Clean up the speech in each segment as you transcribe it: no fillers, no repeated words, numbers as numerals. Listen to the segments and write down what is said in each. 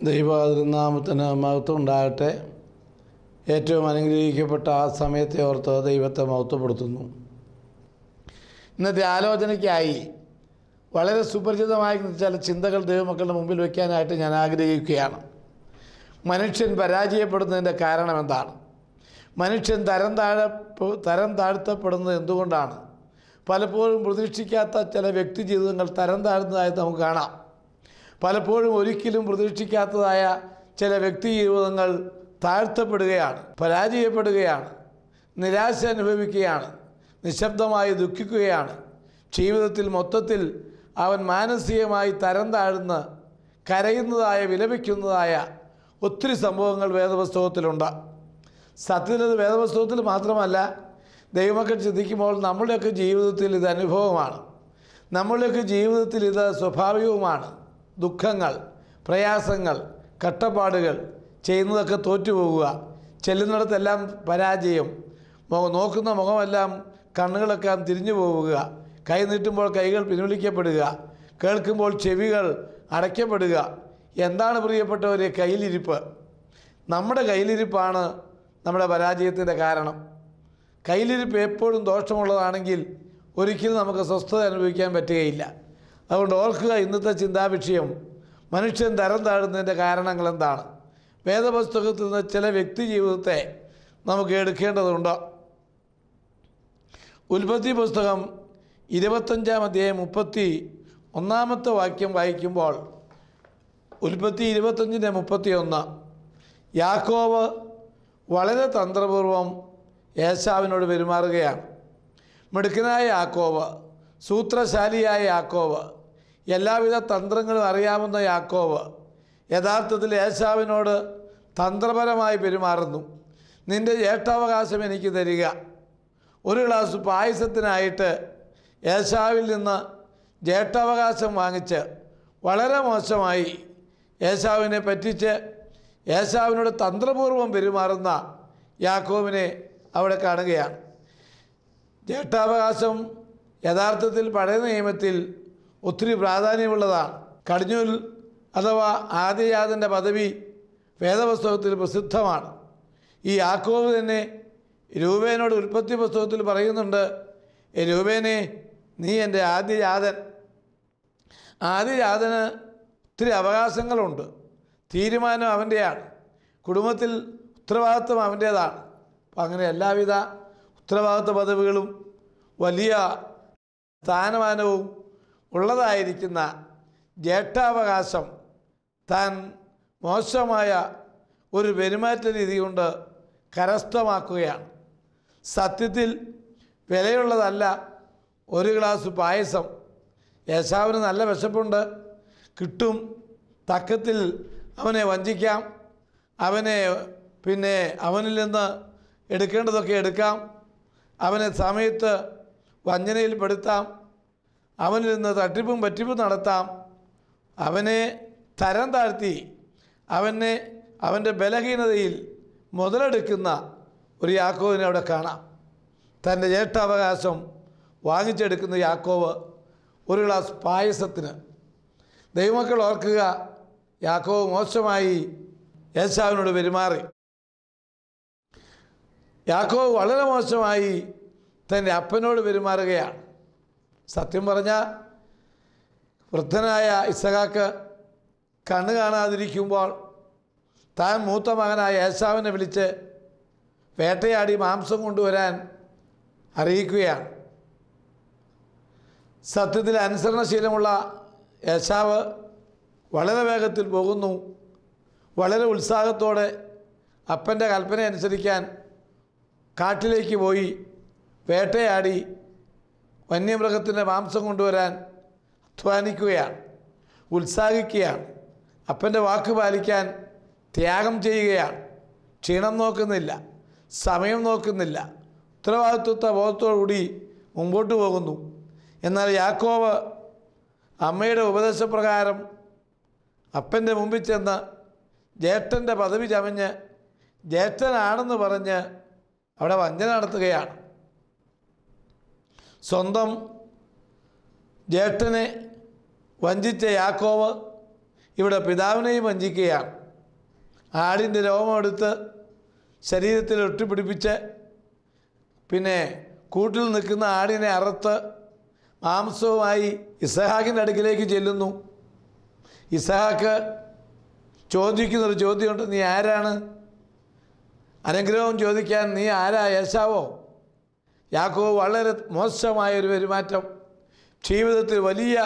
ദൈവനാമത്തിന് മഹത്വം ഉണ്ടാകട്ടെ. ഏറ്റവും അനുഗ്രഹിക്കപ്പെട്ട ആ സമയത്തെ ഓർത്ത് ദൈവത്തെ മഹത്വപ്പെടുത്തുന്നു. ഇന്നത്തെ ആലോചനയ്ക്കായി വളരെ സുപരിചിതമായ ചില ചിന്തകൾ ദൈവമക്കളുടെ മുമ്പിൽ വയ്ക്കാനായിട്ട് ഞാൻ ആഗ്രഹിക്കുകയാണ്. മനുഷ്യൻ പരാജയപ്പെടുന്നതിൻ്റെ കാരണം എന്താണ്? മനുഷ്യൻ തരം താഴ്ത്തപ്പെടുന്നത് എന്തുകൊണ്ടാണ്? പലപ്പോഴും പ്രതീക്ഷിക്കാത്ത ചില വ്യക്തി ജീവിതങ്ങൾ തരം താഴ്ന്നതായി നമുക്ക് കാണാം. പലപ്പോഴും ഒരിക്കലും പ്രതീക്ഷിക്കാത്തതായ ചില വ്യക്തി ജീവിതങ്ങൾ താഴ്ത്തപ്പെടുകയാണ്, പരാജയപ്പെടുകയാണ്, നിരാശ അനുഭവിക്കുകയാണ്, നിശബ്ദമായി ദുഃഖിക്കുകയാണ്. ജീവിതത്തിൽ മൊത്തത്തിൽ അവൻ മാനസികമായി തരം താഴ്ന്ന് കരയുന്നതായ, വിലപിക്കുന്നതായ ഒത്തിരി സംഭവങ്ങൾ വേദപുസ്തകത്തിലുണ്ട്. സത്യത്തിൽ വേദപുസ്തകത്തിൽ മാത്രമല്ല, ദൈവമക്കൾ ചിന്തിക്കുമ്പോൾ നമ്മുടെയൊക്കെ ജീവിതത്തിൽ ഇത് അനുഭവമാണ്. നമ്മുടെയൊക്കെ ജീവിതത്തിൽ ഇത് സ്വാഭാവികവുമാണ്. ദുഃഖങ്ങൾ, പ്രയാസങ്ങൾ, കഷ്ടപ്പാടുകൾ, ചെയ്യുന്നതൊക്കെ തോറ്റുപോകുക, ചെല്ലുന്നിടത്തെല്ലാം പരാജയം, നോക്കുന്ന മുഖമെല്ലാം കണ്ണുകളൊക്കെ തിരിഞ്ഞു പോവുക, കൈ നീട്ടുമ്പോൾ കൈകൾ പിൻവലിക്കപ്പെടുക, കേൾക്കുമ്പോൾ ചെവികൾ അടയ്ക്കപ്പെടുക. എന്താണ് പ്രിയപ്പെട്ടവരെ കയ്യിലിരിപ്പ്? നമ്മുടെ കയ്യിലിരിപ്പാണ് നമ്മുടെ പരാജയത്തിൻ്റെ കാരണം. കയ്യിലിരിപ്പ് എപ്പോഴും ദോഷമുള്ളതാണെങ്കിൽ ഒരിക്കലും നമുക്ക് സ്വസ്ഥത അനുഭവിക്കാൻ പറ്റുകയില്ല. അതുകൊണ്ട് ഓർക്കുക, ഇന്നത്തെ ചിന്താവിഷയം മനുഷ്യൻ തരം താഴുന്നതിൻ്റെ കാരണങ്ങൾ എന്താണ്? വേദപുസ്തകത്തിൽ നിന്ന് ചില വ്യക്തി ജീവിതത്തെ നമുക്ക് എടുക്കേണ്ടതുണ്ട്. ഉൽപ്പത്തി പുസ്തകം 25-ാം അധ്യായം 31-ാമത്തെ വാക്യം വായിക്കുമ്പോൾ, ഉൽപ്പത്തി 25-31, യാക്കോബ് വളരെ തന്ത്രപൂർവം ഏശാവിനോട് പെരുമാറുകയാണ്. മിടുക്കനായ യാക്കോബ്, സൂത്രശാലിയായ യാക്കോബ്, എല്ലാവിധ തന്ത്രങ്ങളും അറിയാവുന്ന യാക്കോബ് യഥാർത്ഥത്തിൽ ഏശാവിനോട് തന്ത്രപരമായി പെരുമാറുന്നു. നിൻ്റെ ജ്യേഷ്ഠാവകാശം എനിക്ക് തരിക. ഒരു ഗ്ലാസ് പായസത്തിനായിട്ട് ഏശാവിൽ നിന്ന് ജ്യേഷ്ഠാവകാശം വാങ്ങിച്ച് വളരെ മോശമായി ഏശാവിനെ പറ്റിച്ച് ഏശാവിനോട് തന്ത്രപൂർവം പെരുമാറുന്ന യാക്കോബിനെ അവിടെ കാണുകയാണ്. ജ്യേഷ്ഠാവകാശം യഥാർത്ഥത്തിൽ പഴയ നിയമത്തിൽ ഒത്തിരി പ്രാധാന്യമുള്ളതാണ്. കടിഞ്ഞൂൽ അഥവാ ആദ്യജാതൻ്റെ പദവി വേദപുസ്തകത്തിൽ പ്രസിദ്ധമാണ്. ഈ യാക്കോബ് തന്നെ രൂബേനോട് ഉൽപ്പത്തി പുസ്തകത്തിൽ പറയുന്നുണ്ട്, രൂബേനെ, നീ എൻ്റെ ആദ്യജാതൻ. ആദ്യജാതന് ഒത്തിരി അവകാശങ്ങളുണ്ട്. തീരുമാനം അവൻ്റെയാണ്. കുടുംബത്തിൽ ഉത്തരവാദിത്വം അവൻ്റേതാണ്. അപ്പം അങ്ങനെ എല്ലാവിധ ഉത്തരവാദിത്വ പദവികളും വലിയ സ്ഥാനമാനവും ഉള്ളതായിരിക്കുന്ന ജ്യേഷ്ഠാവകാശം താൻ മോശമായ ഒരു പെരുമാറ്റ രീതി കൊണ്ട് കരസ്ഥമാക്കുകയാണ്. സത്യത്തിൽ വിലയുള്ളതല്ല ഒരു ഗ്ലാസ് പായസം. ഏശാവിന് നല്ല വിശപ്പുണ്ട്, കിട്ടും, തക്കത്തിൽ അവനെ വഞ്ചിക്കാം, അവനിൽ നിന്ന് എടുക്കേണ്ടതൊക്കെ എടുക്കാം, അവനെ സമയത്ത് വഞ്ചനയിൽപ്പെടുത്താം, അവനിൽ നിന്ന് തട്ടിപ്പും പറ്റിപ്പും നടത്താം, അവനെ തരം താഴ്ത്തി അവൻ്റെ ബലഹീനതയിൽ മുതലെടുക്കുന്ന ഒരു യാക്കോബിനെ അവിടെ കാണാം. തൻ്റെ ജ്യേഷ്ഠാവകാശം വാങ്ങിച്ചെടുക്കുന്ന യാക്കോബ് ഒരു ഗ്ലാസ് പായസത്തിന്. ദൈവമക്കൾ ഓർക്കുക, യാക്കോബ് മോശമായി ഏശാവിനോട് പെരുമാറി. യാക്കോബ് വളരെ മോശമായി തൻ്റെ അപ്പനോട് പെരുമാറുകയാണ്. സത്യം പറഞ്ഞാൽ വൃദ്ധനായ ഇസഹാക്ക് കണ്ണ് കാണാതിരിക്കുമ്പോൾ താൻ മൂത്ത മകനായ ഏശാവിനെ വിളിച്ച് വേട്ടയാടി മാംസം കൊണ്ടുവരാൻ അറിയിക്കുകയാണ്. സത്യത്തിൽ അനുസരണശീലമുള്ള ഏശാവ് വളരെ വേഗത്തിൽ പോകുന്നു. വളരെ ഉത്സാഹത്തോടെ അപ്പൻ്റെ കൽപ്പന അനുസരിക്കാൻ കാട്ടിലേക്ക് പോയി വേട്ടയാടി വന്യമൃഗത്തിൻ്റെ മാംസം കൊണ്ടുവരാൻ അധ്വാനിക്കുകയാണ്, ഉത്സാഹിക്കുകയാണ്. അപ്പൻ്റെ വാക്ക് പാലിക്കാൻ ത്യാഗം ചെയ്യുകയാണ്. ക്ഷീണം നോക്കുന്നില്ല, സമയം നോക്കുന്നില്ല, ഉത്തരവാദിത്വ ബോധത്തോടുകൂടി മുമ്പോട്ട് പോകുന്നു. എന്നാൽ യാക്കോബ് അമ്മയുടെ ഉപദേശപ്രകാരം അപ്പൻ്റെ മുമ്പിൽ ചെന്ന് ജ്യേഷ്ഠൻ്റെ പദവി ചമഞ്ഞ് ജ്യേഷ്ഠനാണെന്ന് പറഞ്ഞ് അവിടെ വഞ്ചന നടത്തുകയാണ്. സ്വന്തം ജ്യേഷ്ഠനെ വഞ്ചിച്ച യാക്കോബ് ഇവിടെ പിതാവിനെയും വഞ്ചിക്കുകയാണ്. ആടിൻ്റെ രോമമെടുത്ത് ശരീരത്തിൽ ഒട്ടിപ്പിടിപ്പിച്ച് പിന്നെ കൂട്ടിൽ നിൽക്കുന്ന ആടിനെ അറുത്ത് മാംസവുമായി ഇസഹാക്കിൻ്റെ അടുക്കിലേക്ക് ചെല്ലുന്നു. ഇസഹാക്ക് ചോദിക്കുന്നൊരു ചോദ്യമുണ്ട്, നീ ആരാണ്? അനുഗ്രഹം ചോദിക്കാൻ നീ ആരാ? ഏശാവോ? യാക്കോബ് വളരെ മോശമായൊരു പെരുമാറ്റം, ജീവിതത്തിൽ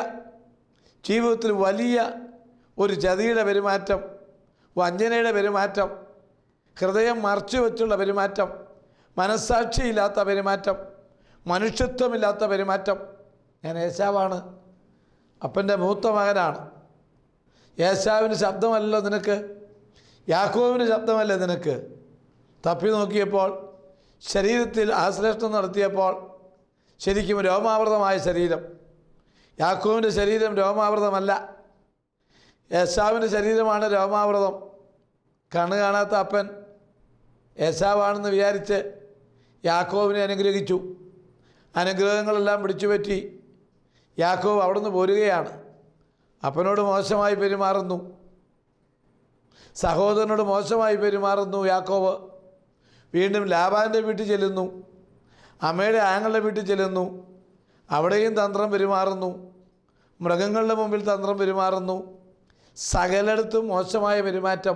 വലിയ ഒരു ചതിയുടെ പെരുമാറ്റം, വഞ്ചനയുടെ പെരുമാറ്റം, ഹൃദയം മറച്ചു വെച്ചുള്ള പെരുമാറ്റം, മനസ്സാക്ഷിയില്ലാത്ത പെരുമാറ്റം, മനുഷ്യത്വമില്ലാത്ത പെരുമാറ്റം. ഞാൻ ഏശാവാണ്, അപ്പൻ്റെ മൂത്ത മകനാണ്. ഏശാവിന് ശബ്ദമല്ലല്ലോ നിനക്ക്, യാക്കോബിന് ശബ്ദമല്ലേ നിനക്ക്? തപ്പി നോക്കിയപ്പോൾ, ശരീരത്തിൽ ആശ്ലേഷണം നടത്തിയപ്പോൾ ശരിക്കും രോമാവൃതമായ ശരീരം. യാക്കോബിൻ്റെ ശരീരം രോമാവൃതമല്ല, ഏശാവിൻ്റെ ശരീരമാണ് രോമാവൃതം. കണ്ണ് കാണാത്ത അപ്പൻ ഏശാവാണെന്ന് വിചാരിച്ച് യാക്കോബിനെ അനുഗ്രഹിച്ചു. അനുഗ്രഹങ്ങളെല്ലാം പിടിച്ചുപറ്റി യാക്കോബ് അവിടുന്ന് പോരുകയാണ്. അപ്പനോട് മോശമായി പെരുമാറുന്നു, സഹോദരനോട് മോശമായി പെരുമാറുന്നു യാക്കോബ്. വീണ്ടും ലാബാൻ്റെ വീട്ടിൽ ചെല്ലുന്നു, അമ്മയുടെ ആങ്ങളുടെ വീട്ടിൽ ചെല്ലുന്നു, അവിടെയും തന്ത്രം പെരുമാറുന്നു, മൃഗങ്ങളുടെ മുമ്പിൽ തന്ത്രം പെരുമാറുന്നു, സകലയിടത്തും മോശമായ പെരുമാറ്റം.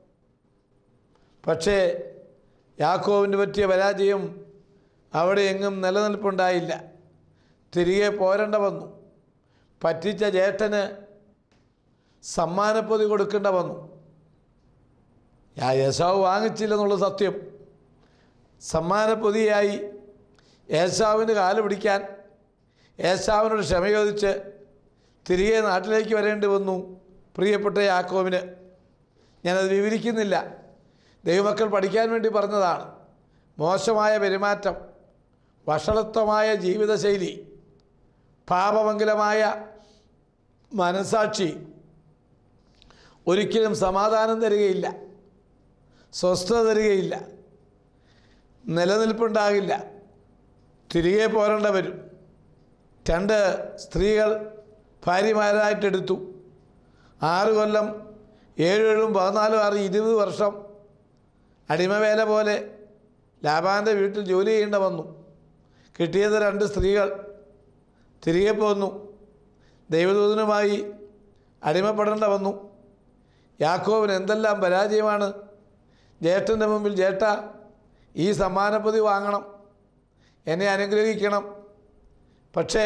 പക്ഷേ യാക്കോബിന് പറ്റിയ പരാജയം അവിടെ എങ്ങും നിലനിൽപ്പുണ്ടായില്ല. തിരികെ പോരേണ്ട വന്നു. പറ്റിച്ച ജ്യേഷ്ഠന് സമ്മാനപ്പൊതി കൊടുക്കേണ്ട വന്നു. ഏശാവ് വാങ്ങിച്ചില്ലെന്നുള്ള സത്യം. സമ്മാനപ്പൊതിയായി ഏശാവിന് കാല് പിടിക്കാൻ ഏശാവിനോട് ക്ഷമ ചോദിച്ച് തിരികെ നാട്ടിലേക്ക് വരേണ്ടി വന്നു പ്രിയപ്പെട്ട യാക്കോബിന്. ഞാനത് വിവരിക്കുന്നില്ല, ദൈവമക്കൾ പഠിക്കാൻ വേണ്ടി പറഞ്ഞതാണ്. മോശമായ പെരുമാറ്റം, വഷളത്വമായ ജീവിതശൈലി, പാപമംഗലമായ മനസാക്ഷി ഒരിക്കലും സമാധാനം തരികയില്ല, സ്വസ്ഥത തരികയില്ല, നിലനിൽപ്പുണ്ടാകില്ല. തിരികെ പോരേണ്ട വരും. 2 സ്ത്രീകൾ ഭാര്യമാരായിട്ടെടുത്തു. 6 കൊല്ലം, 7 14 6 20 വർഷം അടിമവേല പോലെ ലാബാൻ്റെ വീട്ടിൽ ജോലി ചെയ്യേണ്ട വന്നു. കിട്ടിയത് 2 സ്ത്രീകൾ. തിരികെ പോന്നു. ദൈവദൂതനുമായി അടിമപ്പെടേണ്ട വന്നു. യാക്കോബിന് എന്തെല്ലാം പരാജയമാണ്. ജ്യേഷ്ഠൻ്റെ മുമ്പിൽ, ജ്യേഷ്ഠ ഈ സമ്മാനപ്പൊതി വാങ്ങണം, എന്നെ അനുഗ്രഹിക്കണം. പക്ഷേ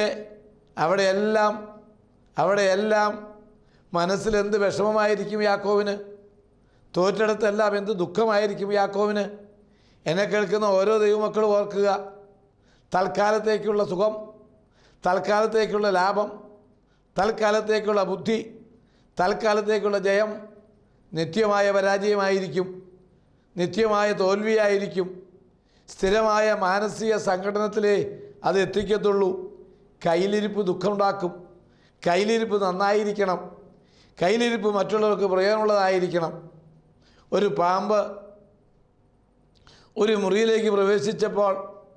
അവിടെയെല്ലാം മനസ്സിലെന്ത് വിഷമമായിരിക്കും യാക്കോബിന്. തോറ്റെടുത്തെല്ലാം എന്ത് ദുഃഖമായിരിക്കും യാക്കോബിന്. എന്നെ കേൾക്കുന്ന ഓരോ ദൈവമക്കളും ഓർക്കുക, തൽക്കാലത്തേക്കുള്ള സുഖം, തൽക്കാലത്തേക്കുള്ള ലാഭം, തൽക്കാലത്തേക്കുള്ള ബുദ്ധി, തൽക്കാലത്തേക്കുള്ള ജയം നിത്യമായ പരാജയമായിരിക്കും, നിത്യമായ തോൽവിയായിരിക്കും. സ്ഥിരമായ മാനസിക സംഘടനത്തിലേ അത് എത്തിക്കത്തുള്ളൂ. കയ്യിലിരിപ്പ് ദുഃഖമുണ്ടാക്കും. കയ്യിലിരിപ്പ് നന്നായിരിക്കണം. കയ്യിലിരിപ്പ് മറ്റുള്ളവർക്ക് പ്രയോജനമുള്ളതായിരിക്കണം. ഒരു പാമ്പ് ഒരു മുറിയിലേക്ക് പ്രവേശിച്ചപ്പോൾ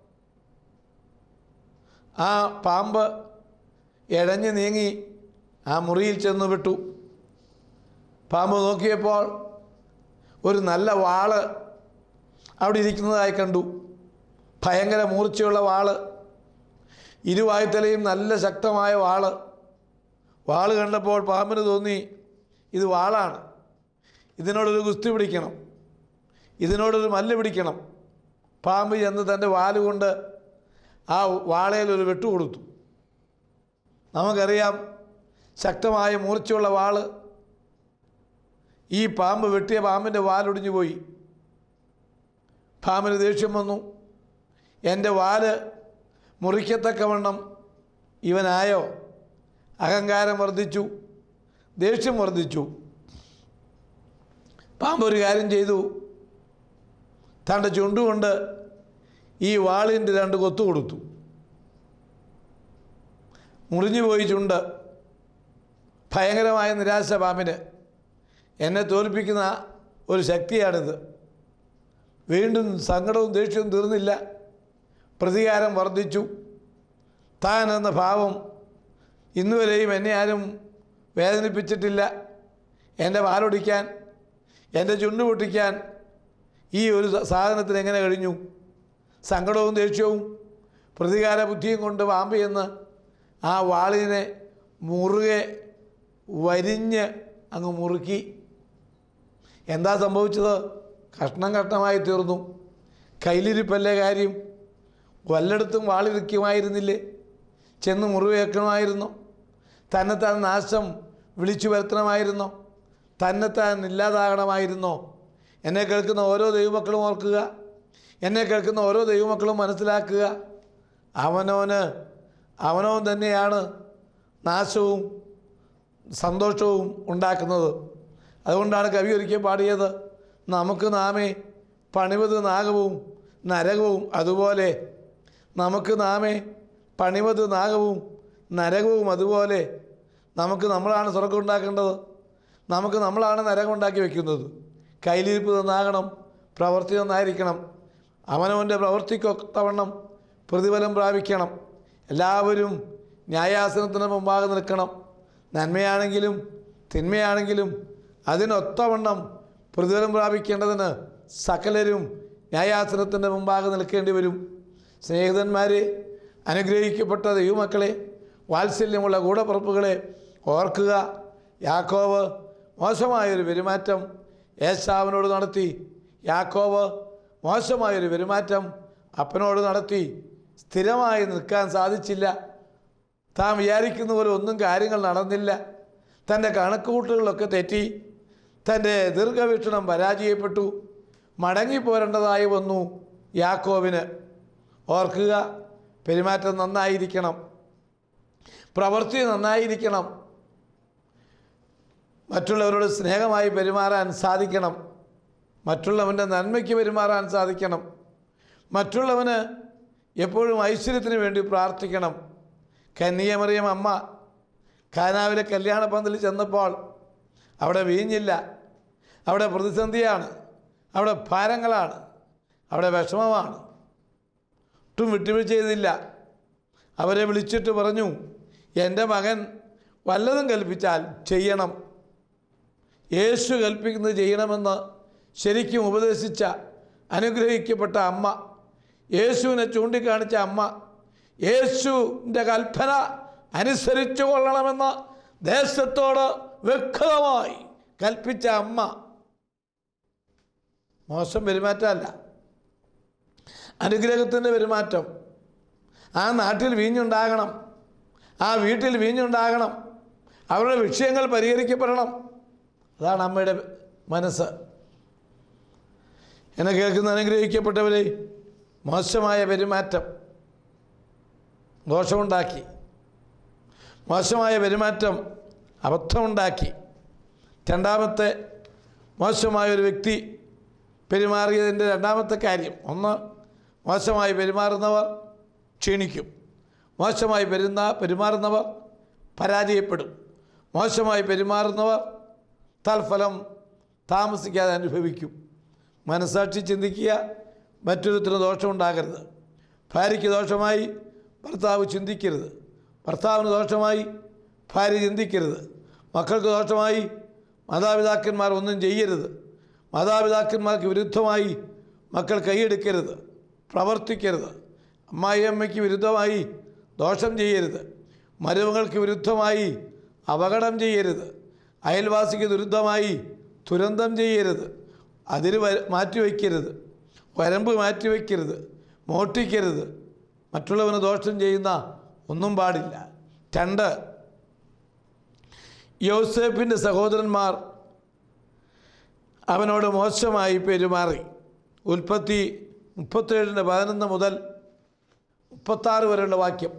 ആ പാമ്പ് ഇഴഞ്ഞു നീങ്ങി ആ മുറിയിൽ ചെന്ന് വിട്ടു. പാമ്പ് നോക്കിയപ്പോൾ ഒരു നല്ല വാള് അവിടെ ഇരിക്കുന്നതായി കണ്ടു. ഭയങ്കര മൂർച്ചയുള്ള വാള്, ഇരുവായ്ത്തലയും നല്ല ശക്തമായ വാള് കണ്ടപ്പോൾ പാമ്പിന് തോന്നി ഇത് വാളാണ്, ഇതിനോടൊരു ഗുസ്തി പിടിക്കണം, ഇതിനോടൊരു മല്ല് പിടിക്കണം. പാമ്പ് ചെന്ന് തൻ്റെ വാലുകൊണ്ട് ആ വാളയിൽ ഒരു വെട്ടു കൊടുത്തു. നമുക്കറിയാം, ശക്തമായ മൂർച്ചയുള്ള വാള്. ഈ പാമ്പ് വെട്ടിയ പാമ്പിൻ്റെ വാലൊടിഞ്ഞു പോയി. പാമ്പിന് ദേഷ്യം വന്നു. എൻ്റെ വാല് മുറിക്കത്തക്കവണ്ണം ഇവനായോ? അഹങ്കാരം വർദ്ധിച്ചു, ദേഷ്യം വർദ്ധിച്ചു. പാമ്പ് ഒരു കാര്യം ചെയ്തു. തൻ്റെ ചുണ്ടുകൊണ്ട് ഈ വാളിൻ്റെ 2 കൊത്തു കൊടുത്തു. മുറിഞ്ഞുപോയി ചുണ്ട്. ഭയങ്കരമായ നിരാശ പാമ്പിന്. എന്നെ തോൽപ്പിക്കുന്ന ഒരു ശക്തിയാണിത്. വീണ്ടും സങ്കടവും ദേഷ്യവും തീർന്നില്ല, പ്രതികാരം വർദ്ധിച്ചു. താൻ എന്ന ഭാവം, ഇന്നുവരെയും എന്നെ ആരും വേദനിപ്പിച്ചിട്ടില്ല, എൻ്റെ വാലൊടിക്കാൻ, എൻ്റെ ചുണ്ടു പൊട്ടിക്കാൻ ഈ ഒരു സാധനത്തിന് എങ്ങനെ കഴിഞ്ഞു? സങ്കടവും ദേഷ്യവും പ്രതികാര ബുദ്ധിയും കൊണ്ട് പാമ്പ് എന്ന് ആ വാളിനെ മുറുകെ വരിഞ്ഞ് അങ്ങ് മുറുക്കി. എന്താ സംഭവിച്ചത്? കഷ്ണം കഷ്ണമായി തീർന്നു. കയ്യിലിരിപ്പല്ലേ കാര്യം? വല്ലയിടത്തും വാളിരിക്കുമായിരുന്നില്ലേ? ചെന്ന് മുറിവേക്കണമായിരുന്നോ? തന്നെത്താൻ നാശം വിളിച്ചു വരുത്തണമായിരുന്നോ? തന്നെത്താൻ ഇല്ലാതാകണമായിരുന്നോ? എന്നെ കേൾക്കുന്ന ഓരോ ദൈവമക്കളും ഓർക്കുക, എന്നെ കേൾക്കുന്ന ഓരോ ദൈവമക്കളും മനസ്സിലാക്കുക, അവനവൻ തന്നെയാണ് നാശവും സന്തോഷവും ഉണ്ടാക്കുന്നത്. അതുകൊണ്ടാണ് കവി ഒരിക്കൽ പാടിയത്, നമുക്ക് നാമേ പണിവത് നാഗവും നരകവും അതുപോലെ. നമുക്ക് നാമേ പണിവത് നാഗവും നരകവും അതുപോലെ. നമ്മളാണ് സ്വർഗം ഉണ്ടാക്കേണ്ടത്, നമ്മളാണ് നരകം ഉണ്ടാക്കി വയ്ക്കുന്നത്. കയ്യിലിരിപ്പ് നന്നാകണം, പ്രവൃത്തി നന്നായിരിക്കണം, അവനവൻ്റെ പ്രവൃത്തിക്കൊത്തവണ്ണം പ്രതിഫലം പ്രാപിക്കണം. എല്ലാവരും ന്യായാസനത്തിന് മുമ്പാകെ നിൽക്കണം. നന്മയാണെങ്കിലും തിന്മയാണെങ്കിലും അതിനൊത്തവണ്ണം പ്രതിഫലം പ്രാപിക്കേണ്ടതിന് സകലരും ന്യായാസനത്തിൻ്റെ മുമ്പാകെ നിൽക്കേണ്ടി വരും. സ്നേഹിതന്മാരെ, അനുഗ്രഹിക്കപ്പെട്ട ദൈവമക്കളെ, വാത്സല്യമുള്ള കൂടപ്പുറപ്പുകളെ ഓർക്കുക. യാക്കോബ് മോശമായൊരു പെരുമാറ്റം ഏശാവിനോട് നടത്തി. യാക്കോബ് മോശമായൊരു പെരുമാറ്റം അപ്പനോട് നടത്തി. സ്ഥിരമായി നിൽക്കാൻ സാധിച്ചില്ല. താൻ വിചാരിക്കുന്ന പോലെ ഒന്നും കാര്യങ്ങൾ നടന്നില്ല. തൻ്റെ കണക്കുകൂട്ടുകളൊക്കെ തെറ്റി. തൻ്റെ ദീർഘവീക്ഷണം പരാജയപ്പെട്ടു. മടങ്ങിപ്പോരേണ്ടതായി വന്നു യാക്കോബിന്. ഓർക്കുക, പെരുമാറ്റം നന്നായിരിക്കണം, പ്രവൃത്തി നന്നായിരിക്കണം, മറ്റുള്ളവരോട് സ്നേഹമായി പെരുമാറാൻ സാധിക്കണം, മറ്റുള്ളവൻ്റെ നന്മയ്ക്ക് പെരുമാറാൻ സാധിക്കണം, മറ്റുള്ളവന് എപ്പോഴും ഐശ്വര്യത്തിന് വേണ്ടി പ്രാർത്ഥിക്കണം. കന്യകമറിയം അമ്മ കാനാവിലെ കല്യാണ പന്തലിൽ ചെന്നപ്പോൾ അവിടെ വീഞ്ഞില്ല, അവിടെ പ്രതിസന്ധിയാണ്, അവിടെ ഭാരങ്ങളാണ്, അവിടെ വിഷമമാണ്. ഒട്ടും വിട്ടുവീഴ്ച ചെയ്തില്ല. അവരെ വിളിച്ചിട്ട് പറഞ്ഞു, എൻ്റെ മകൻ വല്ലതും കൽപ്പിച്ചാൽ ചെയ്യണം. യേശു കൽപ്പിക്കുന്നത് ചെയ്യണമെന്ന് ശരിക്കും ഉപദേശിച്ച അനുഗ്രഹിക്കപ്പെട്ട അമ്മ, യേശുവിനെ ചൂണ്ടിക്കാണിച്ച അമ്മ, യേശുവിൻ്റെ കൽപ്പന അനുസരിച്ചു കൊള്ളണമെന്ന് ദേശത്തോട് വ്യക്തമായി കൽപ്പിച്ച അമ്മ. മോശം പെരുമാറ്റമല്ല, അനുഗ്രഹത്തിൻ്റെ പെരുമാറ്റം. ആ നാട്ടിൽ വീഞ്ഞുണ്ടാകണം, ആ വീട്ടിൽ വീഞ്ഞുണ്ടാകണം, അവരുടെ വിഷയങ്ങൾ പരിഹരിക്കപ്പെടണം. അതാണ് അമ്മയുടെ മനസ്സ്. എന്നെ കേൾക്കുന്ന അനുഗ്രഹിക്കപ്പെട്ടവരെ, മോശമായ പെരുമാറ്റം ദോഷമുണ്ടാക്കി, മോശമായ പെരുമാറ്റം അബദ്ധമുണ്ടാക്കി. രണ്ടാമത്തെ മോശമായൊരു വ്യക്തി പെരുമാറിയതിൻ്റെ രണ്ടാമത്തെ കാര്യം, ഒന്ന്, മോശമായി പെരുമാറുന്നവർ ക്ഷീണിക്കും, മോശമായി പെരുമാറുന്നവർ പരാജയപ്പെടും, മോശമായി പെരുമാറുന്നവർ തൽഫലം താമസിക്കാതെ അനുഭവിക്കും. മനസ്സാക്ഷി ചിന്തിക്കുക, മറ്റൊരുത്തിന് ദോഷമുണ്ടാകരുത്. ഭാര്യയ്ക്ക് ദോഷമായി ഭർത്താവ് ചിന്തിക്കരുത്, ഭർത്താവിന് ദോഷമായി ഭാര്യ ചിന്തിക്കരുത്, മക്കൾക്ക് ദോഷമായി മാതാപിതാക്കന്മാർ ഒന്നും ചെയ്യരുത്, മാതാപിതാക്കന്മാർക്ക് വിരുദ്ധമായി മക്കൾ കൈയെടുക്കരുത്, പ്രവർത്തിക്കരുത്, അമ്മായിയമ്മയ്ക്ക് വിരുദ്ധമായി ദോഷം ചെയ്യരുത്, മരുമകൾക്ക് വിരുദ്ധമായി അപകടം ചെയ്യരുത്, അയൽവാസിക്ക് വിരുദ്ധമായി ദുരന്തം ചെയ്യരുത്, അതിര് മാറ്റിവെക്കരുത്, വരമ്പ് മാറ്റിവെക്കരുത്, മോഷ്ടിക്കരുത്, മറ്റുള്ളവന് ദോഷം ചെയ്യുന്ന ഒന്നും പാടില്ല. 2, യോസേപ്പിൻ്റെ സഹോദരന്മാർ അവനോട് മോശമായി പെരുമാറി. ഉൽപ്പത്തി 37:11 മുതൽ 36 വരെയുള്ള വാക്യം.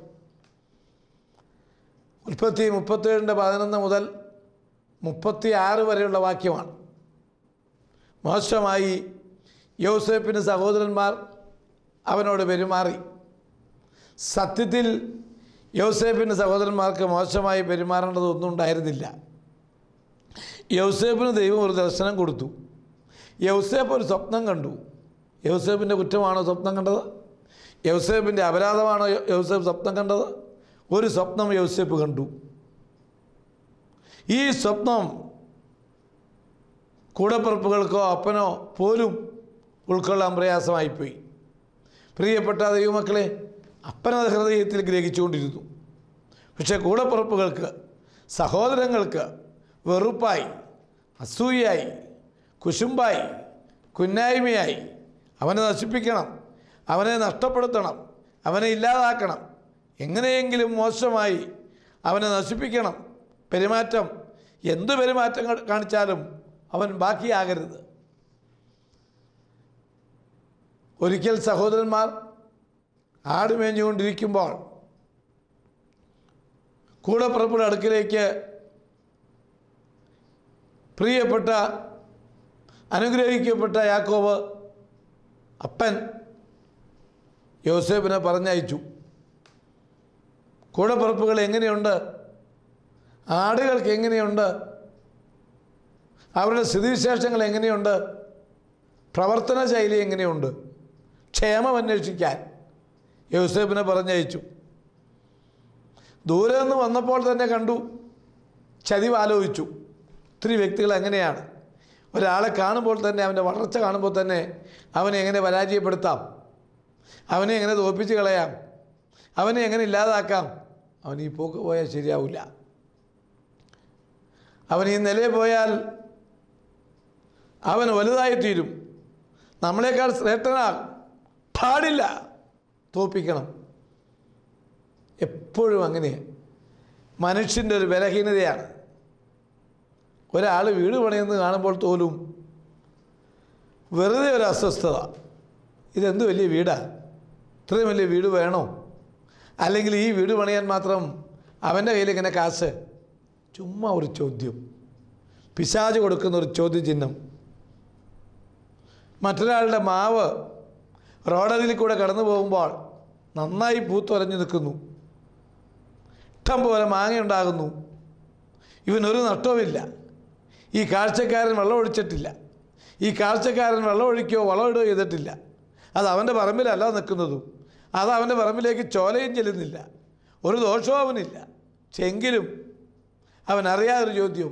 ഉൽപ്പത്തി 37:11 മുതൽ 36 വരെയുള്ള വാക്യമാണ്. മോശമായി യോസേപ്പിൻ്റെ സഹോദരന്മാർ അവനോട് പെരുമാറി. സത്യത്തിൽ യോസേപ്പിൻ്റെ സഹോദരന്മാർക്ക് മോശമായി പെരുമാറേണ്ടതൊന്നും ഉണ്ടായിരുന്നില്ല. യോസേപ്പിന് ദൈവം ഒരു ദർശനം കൊടുത്തു. യോസേപ്പ് ഒരു സ്വപ്നം കണ്ടു. യോസേപ്പിൻ്റെ കുറ്റമാണോ സ്വപ്നം കണ്ടത്? യോസേപ്പിൻ്റെ അപരാധമാണോ യോസേപ്പ് സ്വപ്നം കണ്ടത്? ഒരു സ്വപ്നം യോസേപ്പ് കണ്ടു. ഈ സ്വപ്നം കൂടപ്പിറപ്പുകൾക്കോ അപ്പനോ പോലും ഉൾക്കൊള്ളാൻ പ്രയാസമായിപ്പോയി. പ്രിയപ്പെട്ട ദൈവമക്കളെ, അപ്പനത് ഹൃദയത്തിൽ ഗ്രഹിച്ചുകൊണ്ടിരുന്നു. പക്ഷേ കൂടപ്പിറപ്പുകൾക്ക്, സഹോദരങ്ങൾക്ക് വെറുപ്പായി, അസൂയായി, കുശുമ്പായി, കുന്നായ്മയായി. അവനെ നശിപ്പിക്കണം, അവനെ നഷ്ടപ്പെടുത്തണം, അവനെ ഇല്ലാതാക്കണം, എങ്ങനെയെങ്കിലും മോശമായി അവനെ നശിപ്പിക്കണം. പെരുമാറ്റം, എന്ത് പെരുമാറ്റം കാണിച്ചാലും അവൻ ബാക്കിയാകരുത്. ഒരിക്കൽ സഹോദരന്മാർ ആട് മേഞ്ഞുകൊണ്ടിരിക്കുമ്പോൾ കൂടപ്പിറപ്പുടെ അടുക്കിലേക്ക് പ്രിയപ്പെട്ട അനുഗ്രഹിക്കപ്പെട്ട യാക്കോബ് അപ്പൻ യോസേഫിനെ പറഞ്ഞയച്ചു. കൂടപ്പിറപ്പുകൾ എങ്ങനെയുണ്ട്? ആടുകൾക്ക് എങ്ങനെയുണ്ട്? അവരുടെ സ്ഥിതിവിശേഷങ്ങൾ എങ്ങനെയുണ്ട്? പ്രവർത്തന ശൈലി എങ്ങനെയുണ്ട്? ക്ഷേമം അന്വേഷിക്കാൻ യോസേഫിനെ പറഞ്ഞയച്ചു. ദൂരെ നിന്ന് വന്നപ്പോൾ തന്നെ കണ്ടു, ചതിവ് ആലോചിച്ചു. ഒത്തിരി വ്യക്തികൾ എങ്ങനെയാണ്, ഒരാളെ കാണുമ്പോൾ തന്നെ, അവൻ്റെ വളർച്ച കാണുമ്പോൾ തന്നെ അവനെ എങ്ങനെ പരാജയപ്പെടുത്താം, അവനെ എങ്ങനെ തോൽപ്പിച്ച് കളയാം, അവനെ എങ്ങനെ ഇല്ലാതാക്കാം. അവൻ ഈ പോക്ക് പോയാൽ ശരിയാവില്ല. അവൻ ഈ നിലയിൽ പോയാൽ അവൻ വലുതായിത്തീരും, നമ്മളെക്കാൾ ശ്രേഷ്ഠനാകും. പാടില്ല, തോൽപ്പിക്കണം. എപ്പോഴും അങ്ങനെ മനുഷ്യൻ്റെ ഒരു ബലഹീനതയാണ്. ഒരാൾ വീട് പണിയെന്ന് കാണുമ്പോൾ തോലും വെറുതെ ഒരു അസ്വസ്ഥത. ഇതെന്ത് വലിയ വീടാണ്, ഇത്രയും വലിയ വീട് വേണോ? അല്ലെങ്കിൽ ഈ വീട് പണിയാൻ മാത്രം അവൻ്റെ കയ്യിൽ ഇങ്ങനെ കാശ്? ചുമ്മാ ഒരു ചോദ്യം, പിശാച് കൊടുക്കുന്ന ഒരു ചോദ്യചിഹ്നം. മറ്റൊരാളുടെ മാവ് റോഡരിൽ കൂടെ കടന്നു പോകുമ്പോൾ നന്നായി പൂത്തുലഞ്ഞു നിൽക്കുന്നു, ഇഷ്ടം പോലെ മാങ്ങയുണ്ടാകുന്നു, ഇവനൊരു നഷ്ടവുമില്ല. ഈ കാഴ്ചക്കാരൻ വെള്ളം ഒഴിച്ചിട്ടില്ല, ഈ കാഴ്ചക്കാരൻ വെള്ളം ഒഴിക്കുകയോ വളമിടുകയോ ചെയ്തിട്ടില്ല. അത് അവൻ്റെ പറമ്പിലല്ല നിൽക്കുന്നതും, അത് അവൻ്റെ പറമ്പിലേക്ക് ചോലയും ചെല്ലുന്നില്ല, ഒരു ദോഷവും അവനില്ല. എങ്കിലും അവൻ അറിയാതൊരു ചോദ്യം,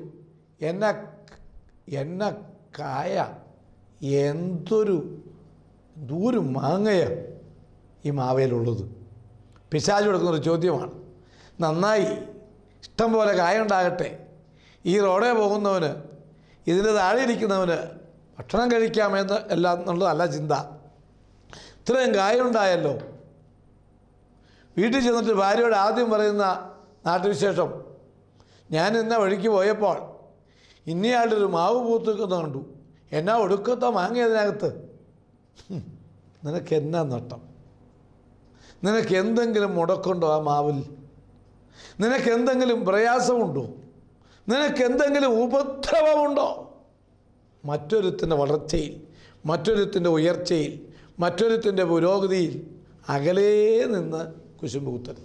എന്ന കായ എന്തൊരു മാങ്ങയ ഈ മാവയിലുള്ളത്. പിശാച് കൊടുക്കുന്നൊരു ചോദ്യമാണ്. നന്നായി ഇഷ്ടം പോലെ കായ ഉണ്ടാകട്ടെ, ഈ റോഡേ പോകുന്നവന്, ഇതിൻ്റെ താഴെ ഇരിക്കുന്നവന് ഭക്ഷണം കഴിക്കാമെന്ന് എല്ലാം എന്നുള്ളതല്ല ചിന്ത. ഇത്രയും കായുണ്ടായല്ലോ. വീട്ടിൽ ചെന്നിട്ട് ഭാര്യയോട് ആദ്യം പറയുന്ന നാട്ടുവിശേഷം, ഞാൻ ഇന്ന വഴിക്ക് പോയപ്പോൾ ഇന്നയാളുടെ ഒരു മാവ് പൂത്ത് നിൽക്കുന്നത് കണ്ടു, എന്നാ ഒടുക്കത്ത മാങ്ങ അതിനകത്ത്. നിനക്കെന്നാ നട്ടം? നിനക്ക് എന്തെങ്കിലും മുടക്കുണ്ടോ ആ മാവിൽ? നിനക്കെന്തെങ്കിലും പ്രയാസമുണ്ടോ? നിനക്കെന്തെങ്കിലും ഉപദ്രവമുണ്ടോ? മറ്റൊരുത്തിൻ്റെ വളർച്ചയിൽ, മറ്റൊരുത്തിൻ്റെ ഉയർച്ചയിൽ, മറ്റൊരുത്തിൻ്റെ പുരോഗതിയിൽ അകലേ നിന്ന് കുശുമ്പ് കുത്തരുത്,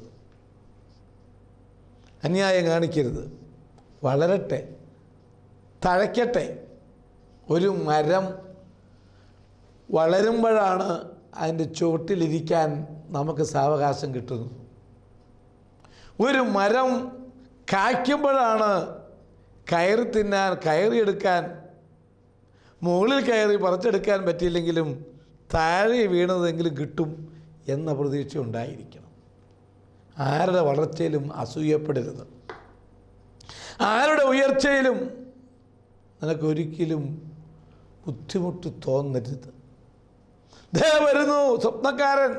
അന്യായം കാണിക്കരുത്. വളരട്ടെ, തഴയ്ക്കട്ടെ. ഒരു മരം വളരുമ്പോഴാണ് അതിൻ്റെ ചുവട്ടിലിരിക്കാൻ നമുക്ക് സാവകാശം കിട്ടുന്നത്. ഒരു മരം കായ്ക്കുമ്പോഴാണ് കയറി തിന്നാൻ, കയറിയെടുക്കാൻ, മുകളിൽ കയറി പറിച്ചെടുക്കാൻ പറ്റിയില്ലെങ്കിലും താഴെ വീണതെങ്കിലും കിട്ടും എന്ന പ്രതീക്ഷ ഉണ്ടായിരിക്കണം. ആരുടെ വളർച്ചയിലും അസൂയപ്പെടരുത്, ആരുടെ ഉയർച്ചയിലും നിനക്കൊരിക്കലും ബുദ്ധിമുട്ട് തോന്നരുത്. ദേ വരുന്നു സ്വപ്നക്കാരൻ.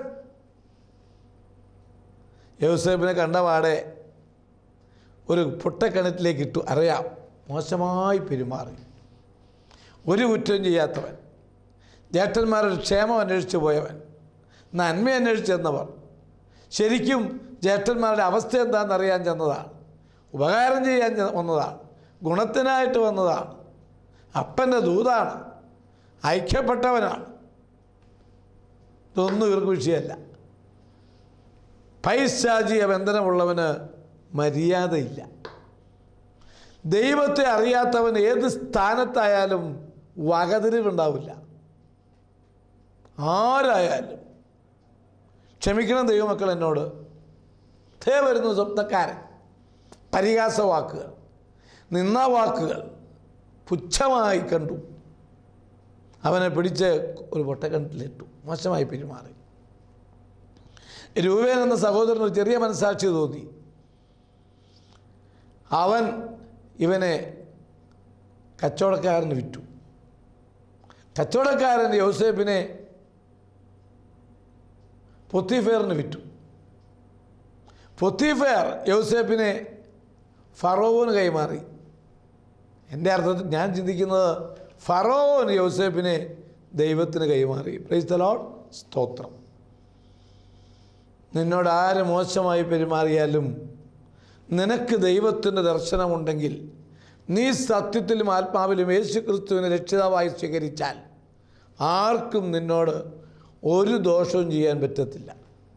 യോസേഫിനെ കണ്ടപാടെ ഒരു പൊട്ടക്കിണറ്റിലേക്ക് ഇട്ടു. അറിയാം, മോശമായി പെരുമാറി, ഒരു കുറ്റം ചെയ്യാത്തവൻ, ജ്യേഷ്ഠന്മാരുടെ ക്ഷേമം അന്വേഷിച്ചു പോയവൻ, നന്മ അന്വേഷിച്ച് ചെന്നവർ, ശരിക്കും ജ്യേഷ്ഠന്മാരുടെ അവസ്ഥ എന്താണെന്നറിയാൻ ചെന്നതാണ്, ഉപകാരം ചെയ്യാൻ വന്നതാണ്, ഗുണത്തിനായിട്ട് വന്നതാണ്, അപ്പൻ്റെ ദൂതാണ്, ഐക്യപ്പെട്ടവനാണ്. ഇതൊന്നും ഇവർക്ക് വിഷയമല്ല. പൈശാചിക ബന്ധനമുള്ളവന് മര്യാദയില്ല. ദൈവത്തെ അറിയാത്തവൻ ഏത് സ്ഥാനത്തായാലും വകതിരിവുണ്ടാവില്ല. ആരായാലും ക്ഷമിക്കണം ദൈവമക്കൾ എന്നോട്. വരുന്നു സ്വപ്നക്കാരൻ. പരിഹാസവാക്കുകൾ, നിന്ദാവാക്കുകൾ, പുച്ഛമായി കണ്ടു. അവനെ പിടിച്ച് ഒരു പൊട്ടക്കിണറ്റിലിട്ടു. മോശമായി പെരുമാറി. രൂബേൻ എന്ന സഹോദരന് ഒരു ചെറിയ മനസ്സാക്ഷി തോന്നി. അവൻ ഇവനെ കച്ചവടക്കാരന് വിറ്റു. കച്ചവടക്കാരൻ യോസേപ്പിനെ പൊത്തിഫേറിന് വിറ്റു. പൊത്തിഫേർ യോസേപ്പിനെ ഫറവോന് കൈമാറി. എൻ്റെ അർത്ഥത്തിൽ ഞാൻ ചിന്തിക്കുന്നത് ഫറവോൻ യോസേപ്പിനെ ദൈവത്തിന് കൈമാറി. Praise the lord. സ്തോത്രം. നിന്നോട് ആര് മോശമായി പെരുമാറിയാലും നിനക്ക് ദൈവത്തിൻ്റെ ദർശനമുണ്ടെങ്കിൽ, നീ സത്യത്തിലും ആത്മാവിലും യേശു ക്രിസ്തുവിനെ രക്ഷിതാവായി സ്വീകരിച്ചാൽ ആർക്കും നിന്നോട് ഒരു ദോഷവും ചെയ്യാൻ പറ്റത്തില്ല.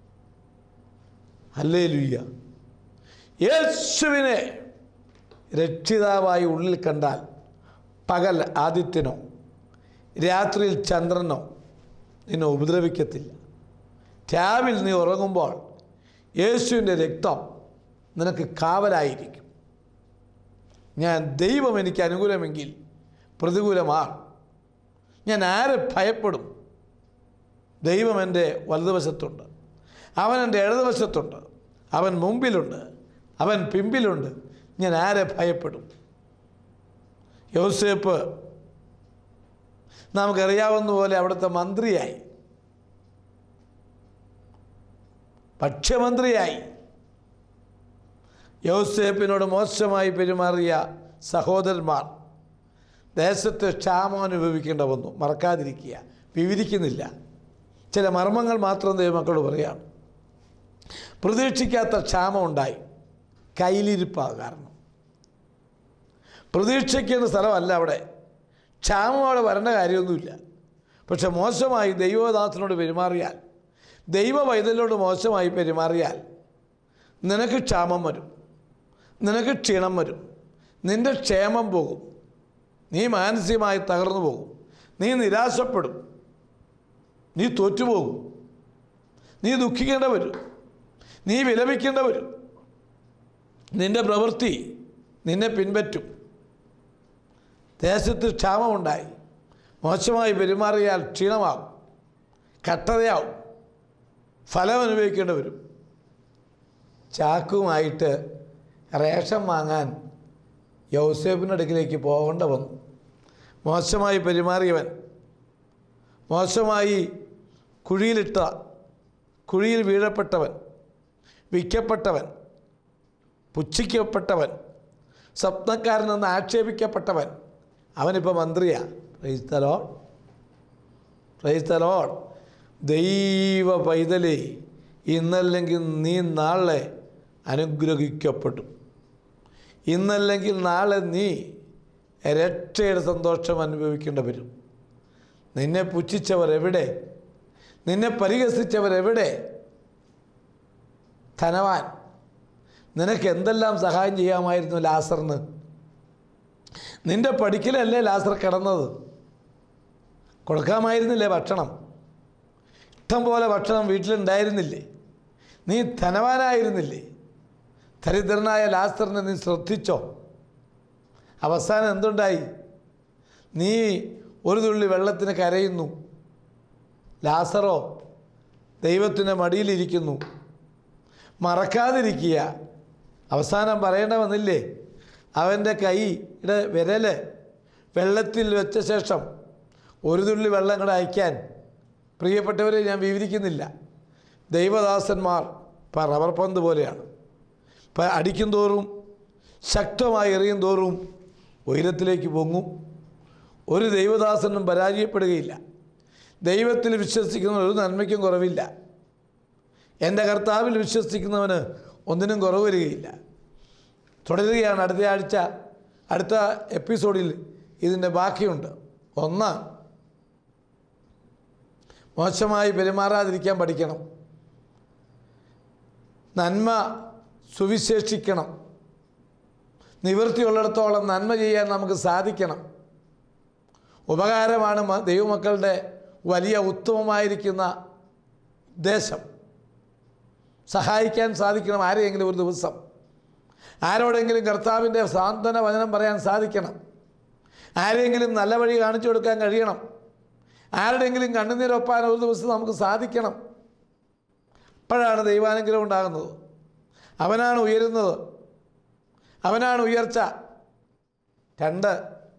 ഹല്ലേലൂയ. യേശുവിനെ രക്ഷിതാവായി ഉള്ളിൽ കണ്ടാൽ പകൽ ആദിത്യനോ രാത്രിയിൽ ചന്ദ്രനോ നിന്നെ ഉപദ്രവിക്കത്തില്ല. രാവിൽ നീ ഉറങ്ങുമ്പോൾ യേശുവിൻ്റെ രക്തം നിനക്ക് കാവലായിരിക്കും. ഞാൻ ദൈവം എനിക്ക് അനുകൂലമെങ്കിൽ പ്രതികൂലമാണ്. ഞാൻ ആരെ ഭയപ്പെടും? ദൈവം എൻ്റെ വലതുവശത്തുണ്ട്, അവൻ എൻ്റെ ഇടതുവശത്തുണ്ട്, അവൻ മുമ്പിലുണ്ട്, അവൻ പിമ്പിലുണ്ട്. ഞാൻ ആരെ ഭയപ്പെടും? യോസേപ്പ് നമുക്കറിയാവുന്ന പോലെ അവിടുത്തെ മന്ത്രിയായി, ഭക്ഷ്യമന്ത്രിയായി. യോസേപ്പിനോട് മോശമായി പെരുമാറിയ സഹോദരന്മാർ ദേശത്ത് ക്ഷാമം അനുഭവിക്കേണ്ട വന്നു. മറക്കാതിരിക്കുക. വിവരിക്കുന്നില്ല, ചില മർമ്മങ്ങൾ മാത്രം ദൈവമക്കളോട് പറയാം. പ്രതീക്ഷിക്കാത്ത ക്ഷാമം ഉണ്ടായി. കയ്യിലിരിപ്പാണ് കാരണം. പ്രതീക്ഷിക്കുന്ന സ്ഥലമല്ല അവിടെ. ക്ഷാമം അവിടെ വരേണ്ട കാര്യമൊന്നുമില്ല. പക്ഷെ മോശമായി ദൈവദാസനോട് പെരുമാറിയാൽ, ദൈവ വൈതലിനോട് മോശമായി പെരുമാറിയാൽ നിനക്ക് ക്ഷാമം വരും, നിനക്ക് ക്ഷീണം വരും, നിൻ്റെ ക്ഷേമം പോകും, നീ മാനസികമായി തകർന്നു പോകും, നീ നിരാശപ്പെടും, നീ തോറ്റുപോകും, നീ ദുഃഖിക്കേണ്ട വരും, നീ വിലപിക്കേണ്ട വരും. നിൻ്റെ പ്രവൃത്തി നിന്നെ പിൻപറ്റും. ദേശത്ത് ക്ഷാമമുണ്ടായി. മോശമായി പെരുമാറിയാൽ ക്ഷീണമാകും, കട്ടതയാവും, ഫലം അനുഭവിക്കേണ്ടി വരും. ചാക്കുമായിട്ട് റേഷൻ വാങ്ങാൻ യോസേപ്പിൻ്റെ അടുക്കിലേക്ക് പോകേണ്ട വന്നു. മോശമായി പെരുമാറിയവൻ, മോശമായി കുഴിയിൽ വീഴപ്പെട്ടവൻ, വിൽക്കപ്പെട്ടവൻ, പുച്ഛിക്കപ്പെട്ടവൻ, സ്വപ്നക്കാരനെന്ന് ആക്ഷേപിക്കപ്പെട്ടവൻ, അവനിപ്പോൾ മന്ത്രിയാണ്. Praise the lord. Praise the lord. ദൈവ പൈതലേ, ഇന്നല്ലെങ്കിൽ നീ നാളെ അനുഗ്രഹിക്കപ്പെടും. ഇന്നല്ലെങ്കിൽ നാളെ നീ രക്ഷയുടെ സന്തോഷം അനുഭവിക്കേണ്ടി വരും. നിന്നെ പുച്ഛിച്ചവർ എവിടെ? നിന്നെ പരിഹസിച്ചവർ എവിടെ? ധനവാൻ, നിനക്ക് എന്തെല്ലാം സഹായം ചെയ്യാമായിരുന്നു ലാസറിന്? നിൻ്റെ പഠിക്കലല്ലേ ലാസർ കിടന്നത്? കൊടുക്കാമായിരുന്നില്ലേ ഭക്ഷണം? ഇഷ്ടം പോലെ ഭക്ഷണം വീട്ടിലുണ്ടായിരുന്നില്ലേ? നീ ധനവാനായിരുന്നില്ലേ? ദരിദ്രനായ ലാസറിനെ നീ ശ്രദ്ധിച്ചോ? അവസാനം എന്തുണ്ടായി? നീ ഒരു തുള്ളി വെള്ളത്തിന് കരയുന്നു, ലാസറോ ദൈവത്തിൻ്റെ മടിയിലിരിക്കുന്നു. മറക്കാതിരിക്കുക. അവസാനം പറയേണ്ട വന്നില്ലേ? അവൻ്റെ കൈയുടെ വിരല് വെള്ളത്തിൽ വെച്ച ശേഷം ഒരു തുള്ളി വെള്ളം കൂടെ അയക്കാൻ. പ്രിയപ്പെട്ടവരെ, ഞാൻ വിവരിക്കുന്നില്ല. ദൈവദാസന്മാർ റബ്ബർ പന്ത് പോലെയാണ്. അടിക്കും തോറും, ശക്തമായി എറിയും തോറും ഉയരത്തിലേക്ക് പൊങ്ങും. ഒരു ദൈവദാസനും പരാജയപ്പെടുകയില്ല. ദൈവത്തിൽ വിശ്വസിക്കുന്ന ഒരു നന്മയ്ക്കും കുറവില്ല. എൻ്റെ കർത്താവിൽ വിശ്വസിക്കുന്നവന് ഒന്നിനും കുറവ് വരികയില്ല. തുടരുകയാണ്. അടുത്ത ആഴ്ച, അടുത്ത എപ്പിസോഡിൽ ഇതിൻ്റെ ബാക്കിയുണ്ട്. ഒന്ന്, മോശമായി പെരുമാറാതിരിക്കാൻ പഠിക്കണം. നന്മ സുവിശേഷിക്കണം. നിവൃത്തിയുള്ളിടത്തോളം നന്മ ചെയ്യാൻ നമുക്ക് സാധിക്കണം. ഉപകാരമാണ് ദൈവമക്കളുടെ വലിയ ഉത്തമമായിരിക്കുന്ന ഉദ്ദേശം. സഹായിക്കാൻ സാധിക്കണം. ആരെയെങ്കിലും ഒരു ദിവസം ആരോടെങ്കിലും കർത്താവിൻ്റെ സാന്ത്വന വചനം പറയാൻ സാധിക്കണം. ആരെങ്കിലും നല്ല വഴി കാണിച്ചു കൊടുക്കാൻ കഴിയണം. ആരുടെയെങ്കിലും കണ്ണുനീരൊപ്പാൻ ഒരു ദിവസം നമുക്ക് സാധിക്കണം. അപ്പോഴാണ് ദൈവാനുഗ്രഹം ഉണ്ടാകുന്നത്. അവനാണ് ഉയരുന്നത്, അവനാണ് ഉയർച്ച. 2,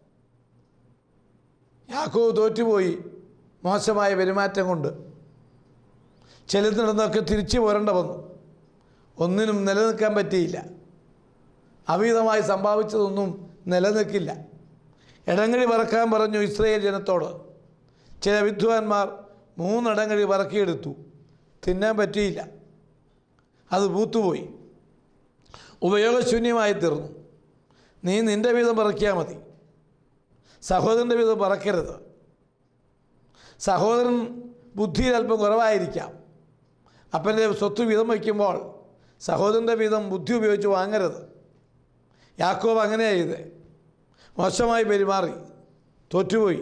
യാക്കോബ് തോറ്റുപോയി മോശമായ പെരുമാറ്റം കൊണ്ട്. ചെലുന്നിടന്നൊക്കെ തിരിച്ചു പോരേണ്ട വന്നു. ഒന്നിനും നിലനിൽക്കാൻ പറ്റിയില്ല. അവിഹിതമായി സംഭവിച്ചതൊന്നും നിലനിൽക്കില്ല. ഇടങ്ങഴി പറക്കാൻ പറഞ്ഞു ഇസ്രായേൽ ജനത്തോട്. ചില വിദ്വാൻമാർ 3 ഇടങ്ങഴി പറക്കിയെടുത്തു. തിന്നാൻ പറ്റിയില്ല, അത് പൂത്തുപോയി, ഉപയോഗശൂന്യമായി തീർന്നു. നീ നിൻ്റെ വീതം പറക്കിയാൽ മതി, സഹോദരൻ്റെ വീതം പറക്കരുത്. സഹോദരൻ ബുദ്ധിയിൽ അല്പം കുറവായിരിക്കാം. അപ്പൻ്റെ സ്വത്ത് വീതം വയ്ക്കുമ്പോൾ സഹോദരൻ്റെ വീതം ബുദ്ധി ഉപയോഗിച്ച് വാങ്ങരുത്. യാക്കോബ് അങ്ങനെയാണ് ചെയ്തത്. മോശമായി പെരുമാറി, തോറ്റുപോയി.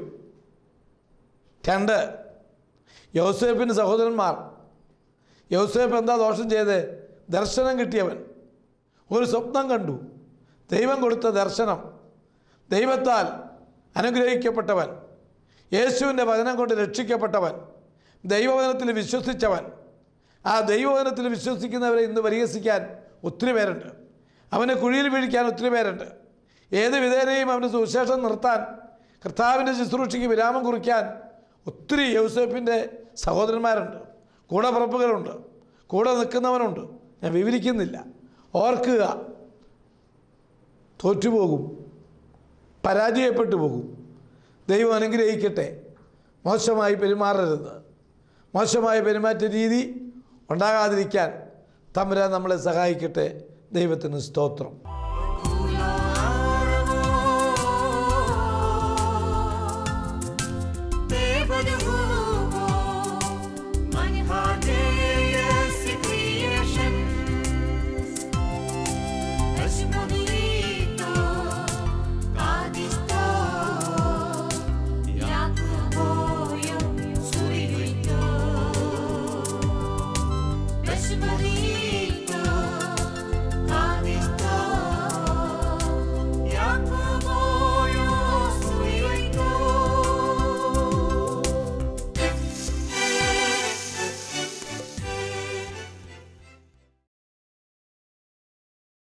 2, യോസേപ്പിൻ്റെ സഹോദരന്മാർ. യോസേപ്പ് എന്താ ദോഷം ചെയ്തത്? ദർശനം കിട്ടിയവൻ, ഒരു സ്വപ്നം കണ്ടു. ദൈവം കൊടുത്ത ദർശനം, ദൈവത്താൽ അനുഗ്രഹിക്കപ്പെട്ടവൻ, യേശുവിൻ്റെ വചനം കൊണ്ട് രക്ഷിക്കപ്പെട്ടവൻ, ദൈവവചനത്തിൽ വിശ്വസിച്ചവൻ. ആ ദൈവവചനത്തിൽ വിശ്വസിക്കുന്നവരെ ഇന്ന് പരിഹസിക്കാൻ ഒത്തിരി പേരുണ്ട്. അവനെ കുഴിയിൽ വീഴിക്കാൻ ഒത്തിരി പേരുണ്ട്. ഏത് വിധേനയും അവൻ്റെ സുവിശേഷം നിർത്താൻ, കർത്താവിൻ്റെ ശുശ്രൂഷയ്ക്ക് വിരാമം കുറിക്കാൻ ഒത്തിരി യോസേപ്പിൻ്റെ സഹോദരന്മാരുണ്ട്, കൂടപ്പിറപ്പുകളുണ്ട്, കൂടെ നിൽക്കുന്നവനുണ്ട്. ഞാൻ വിവരിക്കുന്നില്ല. ഓർക്കുക, തോറ്റുപോകും, പരാജയപ്പെട്ടു പോകും. ദൈവം അനുഗ്രഹിക്കട്ടെ. മോശമായി പെരുമാറരുത്. മോശമായ പെരുമാറ്റ രീതി ഉണ്ടാകാതിരിക്കാൻ തമ്പുരാൻ നമ്മളെ സഹായിക്കട്ടെ. ദൈവത്തിന് സ്തോത്രം.